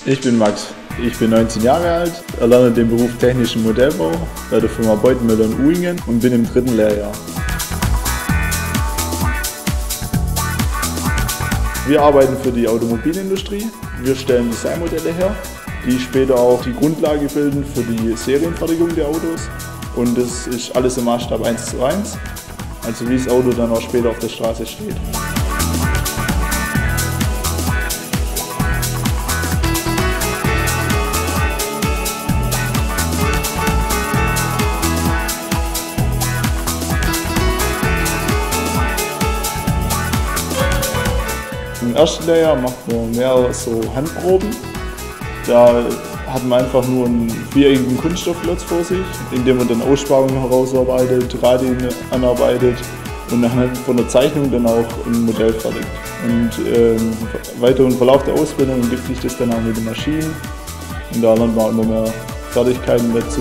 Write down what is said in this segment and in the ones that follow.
Ich bin Max, ich bin 19 Jahre alt, erlerne den Beruf technischen Modellbau bei der Firma Beutenmöller in Uhingen und bin im 3. Lehrjahr. Wir arbeiten für die Automobilindustrie. Wir stellen Designmodelle her, die später auch die Grundlage bilden für die Serienfertigung der Autos. Und das ist alles im Maßstab 1:1, also wie das Auto dann auch später auf der Straße steht. Im ersten Lehrjahr macht man mehr so Handproben. Da hat man einfach nur einen viereckigen Kunststoffklotz vor sich, in dem man dann Aussparungen herausarbeitet, Radien anarbeitet und anhand von der Zeichnung dann auch ein Modell fertigt. Und weiter im Verlauf der Ausbildung entwickle ich das dann auch mit den Maschinen und da lernt man immer mehr Fertigkeiten dazu.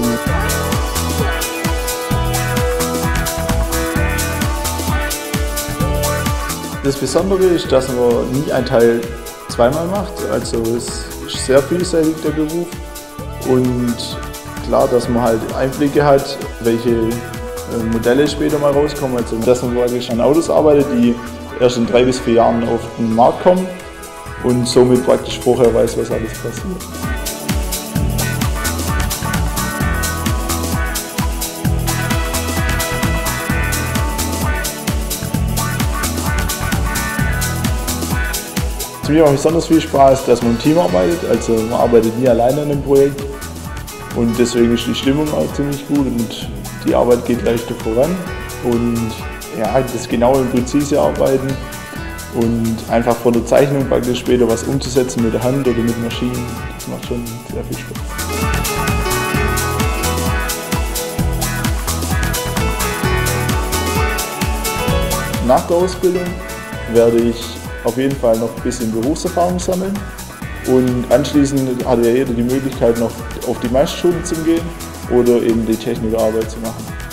Das Besondere ist, dass man nie ein Teil zweimal macht, also es ist sehr vielseitig der Beruf und klar, dass man halt Einblicke hat, welche Modelle später mal rauskommen, also dass man praktisch an Autos arbeitet, die erst in 3 bis 4 Jahren auf den Markt kommen und somit praktisch vorher weiß, was alles passiert. Was mir auch besonders viel Spaß, dass man im Team arbeitet, also man arbeitet nie alleine an einem Projekt und deswegen ist die Stimmung auch ziemlich gut und die Arbeit geht leichter voran und ja, das genaue und präzise Arbeiten und einfach von der Zeichnung praktisch später was umzusetzen mit der Hand oder mit Maschinen, das macht schon sehr viel Spaß. Nach der Ausbildung werde ich auf jeden Fall noch ein bisschen Berufserfahrung sammeln und anschließend hat ja jeder die Möglichkeit noch auf die Meisterschule zu gehen oder eben die Technikerarbeit zu machen.